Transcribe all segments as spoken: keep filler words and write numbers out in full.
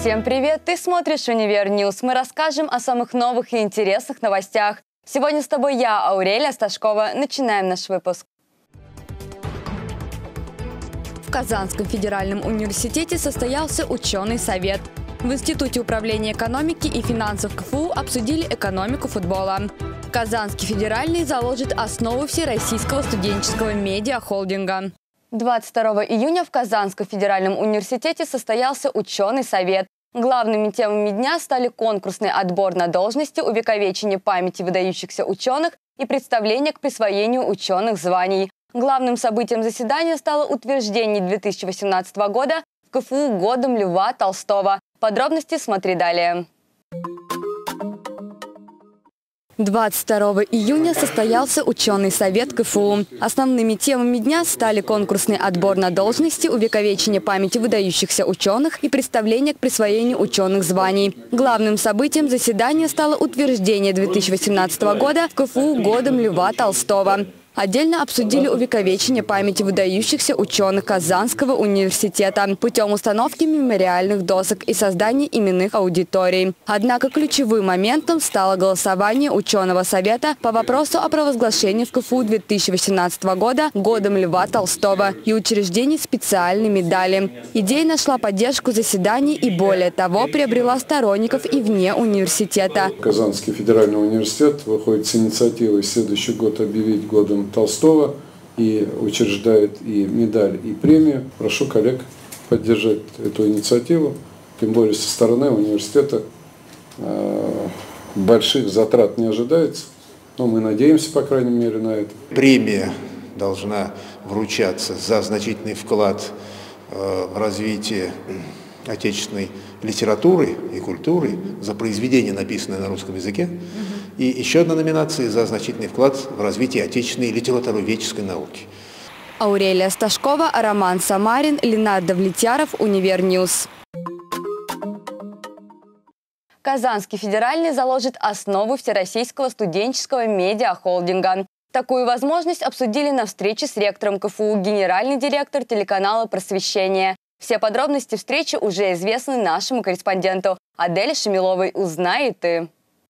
Всем привет! Ты смотришь «Универ Ньюс». Мы расскажем о самых новых и интересных новостях. Сегодня с тобой я, Аурелия Сташкова. Начинаем наш выпуск. В Казанском федеральном университете состоялся ученый совет. В Институте управления экономики и финансов КФУ обсудили экономику футбола. Казанский федеральный заложит основу всероссийского студенческого медиахолдинга. двадцать второго июня в Казанском федеральном университете состоялся ученый совет. Главными темами дня стали конкурсный отбор на должности, увековечение памяти выдающихся ученых и представление к присвоению ученых званий. Главным событием заседания стало утверждение две тысячи восемнадцатого года в КФУ годом Льва Толстого. Подробности смотри далее. двадцать второго июня состоялся ученый совет КФУ. Основными темами дня стали конкурсный отбор на должности, увековечение памяти выдающихся ученых и представление к присвоению ученых званий. Главным событием заседания стало утверждение две тысячи восемнадцатого года в КФУ годом Льва Толстого. Отдельно обсудили увековечение памяти выдающихся ученых Казанского университета путем установки мемориальных досок и создания именных аудиторий. Однако ключевым моментом стало голосование ученого совета по вопросу о провозглашении в КФУ две тысячи восемнадцатого года годом Льва Толстого и учреждении специальной медали. Идея нашла поддержку заседаний и, более того, приобрела сторонников и вне университета. Казанский федеральный университет выходит с инициативой следующий год объявить годом Толстого и учреждает и медаль, и премию. Прошу коллег поддержать эту инициативу. Тем более со стороны университета э, больших затрат не ожидается. Но мы надеемся, по крайней мере, на это. Премия должна вручаться за значительный вклад э, в развитие отечественной литературы и культуры, за произведения, написанные на русском языке. И еще одна номинация за значительный вклад в развитие отечественной литературоведческой науки. Аурелия Сташкова, Роман Самарин, Ленардо Влетьяров, «Универ Ньюс». Казанский федеральный заложит основу всероссийского студенческого медиахолдинга. Такую возможность обсудили на встрече с ректором КФУ генеральный директор телеканала «Просвещение». Все подробности встречи уже известны нашему корреспонденту Аделе Шамиловой. Узнай и ты.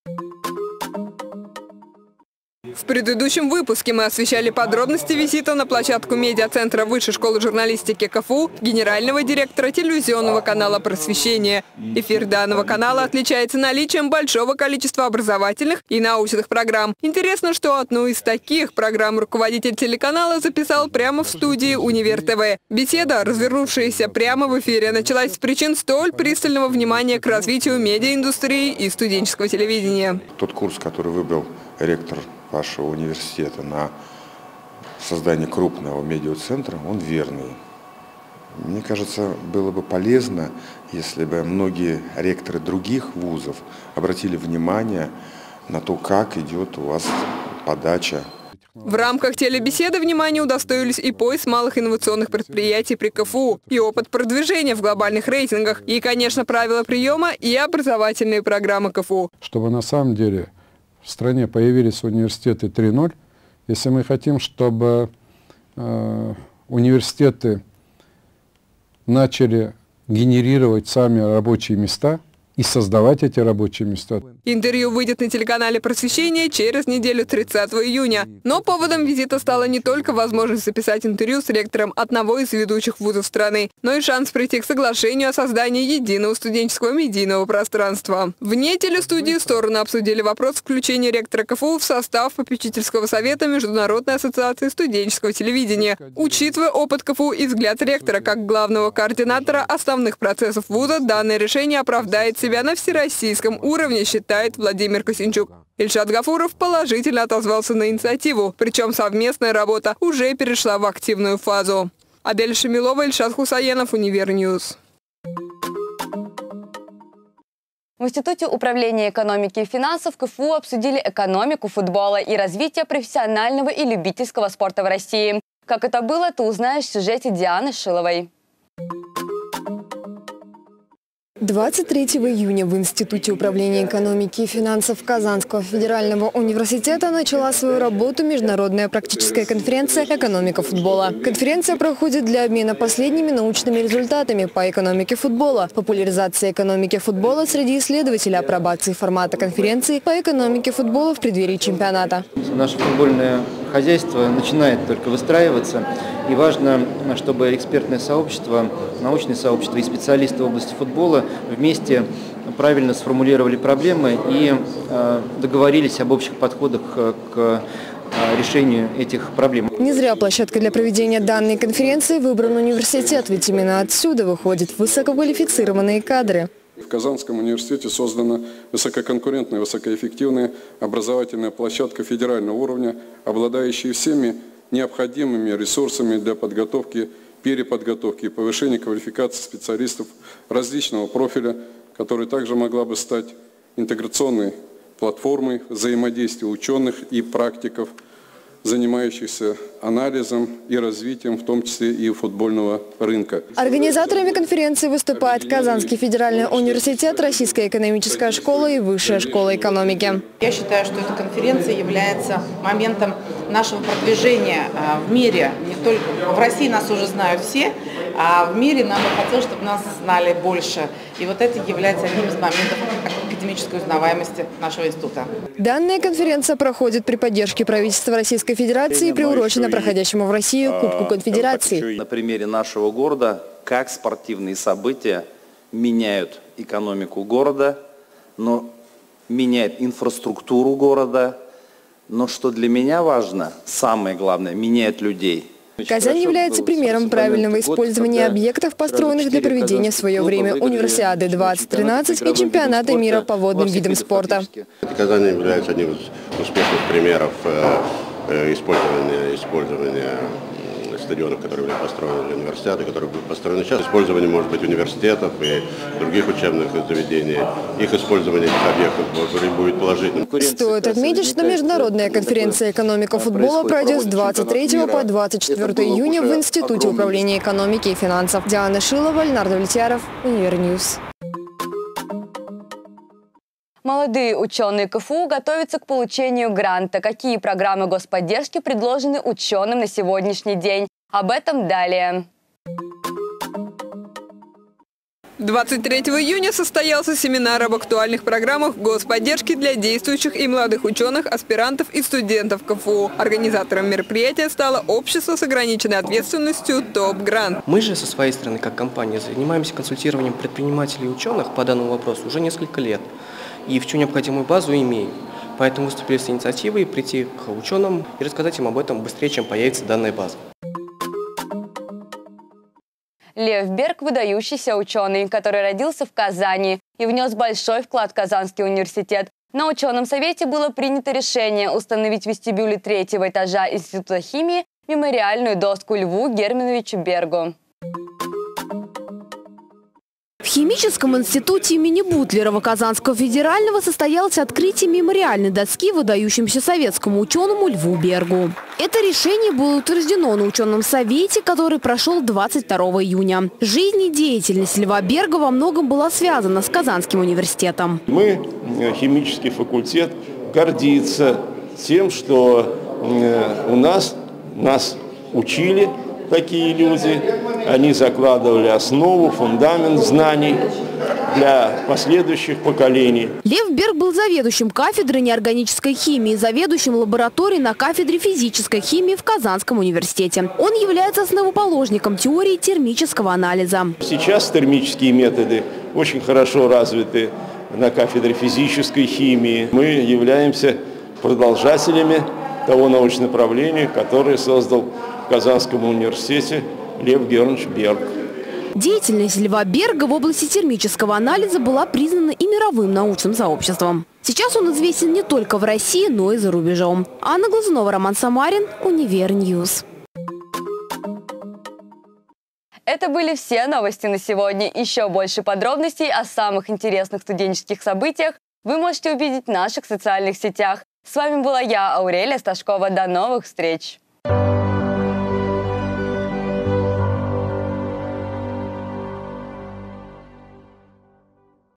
В предыдущем выпуске мы освещали подробности визита на площадку медиацентра Высшей школы журналистики КФУ генерального директора телевизионного канала «Просвещение». Эфир данного канала отличается наличием большого количества образовательных и научных программ. Интересно, что одну из таких программ руководитель телеканала записал прямо в студии «Универ ТВ». Беседа, развернувшаяся прямо в эфире, началась с причин столь пристального внимания к развитию медиаиндустрии и студенческого телевидения. Тот курс, который выбрал ректор вашего университета на создание крупного медиацентра, он верный. Мне кажется, было бы полезно, если бы многие ректоры других вузов обратили внимание на то, как идет у вас подача. В рамках телебеседы внимания удостоились и поиск малых инновационных предприятий при КФУ, и опыт продвижения в глобальных рейтингах, и, конечно, правила приема и образовательные программы КФУ. Чтобы на самом деле в стране появились университеты три ноль, если мы хотим, чтобы э, университеты начали генерировать сами рабочие места и создавать эти рабочие места. Интервью выйдет на телеканале «Просвещение» через неделю, тридцатого июня. Но поводом визита стала не только возможность записать интервью с ректором одного из ведущих вузов страны, но и шанс прийти к соглашению о создании единого студенческого медийного пространства. Вне телестудии стороны обсудили вопрос включения ректора КФУ в состав попечительского совета Международной ассоциации студенческого телевидения. Учитывая опыт КФУ и взгляд ректора как главного координатора основных процессов вуза, данное решение оправдает себя на всероссийском уровне, считает Владимир Косинчук. Ильшат Гафуров положительно отозвался на инициативу, причем совместная работа уже перешла в активную фазу. Адель Шамилова, Ильшат Хусаенов, «Универ Ньюс». В Институте управления экономики и финансов КФУ обсудили экономику футбола и развитие профессионального и любительского спорта в России. Как это было, ты узнаешь в сюжете Дианы Шиловой. двадцать третьего июня в Институте управления экономики и финансов Казанского федерального университета начала свою работу международная практическая конференция «Экономика футбола». Конференция проходит для обмена последними научными результатами по экономике футбола, популяризации экономики футбола среди исследователей, апробации формата конференции по экономике футбола в преддверии чемпионата. Наше футбольное хозяйство начинает только выстраиваться. И важно, чтобы экспертное сообщество, научное сообщество и специалисты в области футбола вместе правильно сформулировали проблемы и э, договорились об общих подходах к решению этих проблем. Не зря площадкой для проведения данной конференции выбран университет, ведь именно отсюда выходят высококвалифицированные кадры. В Казанском университете создана высококонкурентная, высокоэффективная образовательная площадка федерального уровня, обладающая всеми необходимыми ресурсами для подготовки, переподготовки и повышения квалификации специалистов различного профиля, которая также могла бы стать интеграционной платформой взаимодействия ученых и практиков, занимающихся анализом и развитием, в том числе и футбольного рынка. Организаторами конференции выступают Казанский федеральный университет, Российская экономическая школа и Высшая школа экономики. Я считаю, что эта конференция является моментом нашего продвижения в мире. Не только в России нас уже знают все, а в мире нам бы хотелось, чтобы нас знали больше. И вот это является одним из моментов академической узнаваемости нашего института. Данная конференция проходит при поддержке правительства Российской Федерации и приурочена проходящему в России Кубку Конфедерации. На примере нашего города, как спортивные события меняют экономику города, но меняют инфраструктуру города, но что для меня важно, самое главное, меняют людей. Казань является примером правильного использования объектов, построенных для проведения в свое время Универсиады двадцать тринадцать и чемпионата мира по водным видам спорта. Казань является одним из успешных примеров использования, использования стадионов, которые были построены для универсиады, которые будут построены сейчас. Использование, может быть, университетов и других учебных заведений. Их использование этих объектов будет положительным. Стоит отметить, что международная конференция «Экономика футбола» пройдет с двадцать третьего по двадцать четвёртое июня в Институте управления экономики и финансов. Диана Шилова, Леонард Влетьяров, Универньюз. Молодые ученые КФУ готовятся к получению гранта. Какие программы господдержки предложены ученым на сегодняшний день? Об этом далее. двадцать третьего июня состоялся семинар об актуальных программах господдержки для действующих и молодых ученых, аспирантов и студентов КФУ. Организатором мероприятия стало общество с ограниченной ответственностью «Топ Грант». Мы же со своей стороны, как компания, занимаемся консультированием предпринимателей и ученых по данному вопросу уже несколько лет. И всю необходимую базу имеем. Поэтому выступили с инициативой прийти к ученым и рассказать им об этом быстрее, чем появится данная база. Лев Берг – выдающийся ученый, который родился в Казани и внес большой вклад в Казанский университет. На ученом совете было принято решение установить в вестибюле третьего этажа Института химии мемориальную доску Льву Германовичу Бергу. В химическом институте имени Бутлерова Казанского федерального состоялось открытие мемориальной доски выдающемуся советскому ученому Льву Бергу. Это решение было утверждено на ученом совете, который прошел двадцать второго июня. Жизнь и деятельность Льва Берга во многом была связана с Казанским университетом. Мы, химический факультет, гордится тем, что у нас, нас учили такие люди, они закладывали основу, фундамент знаний для последующих поколений. Лев Берг был заведующим кафедрой неорганической химии, заведующим лабораторией на кафедре физической химии в Казанском университете. Он является основоположником теории термического анализа. Сейчас термические методы очень хорошо развиты на кафедре физической химии. Мы являемся продолжателями того научного направления, которое создал в Казанском университете Лев Германович Берг. Деятельность Льва Берга в области термического анализа была признана и мировым научным сообществом. Сейчас он известен не только в России, но и за рубежом. Анна Глазунова, Роман Самарин, Универньюз. Это были все новости на сегодня. Еще больше подробностей о самых интересных студенческих событиях вы можете увидеть в наших социальных сетях. С вами была я, Аурелия Сташкова. До новых встреч!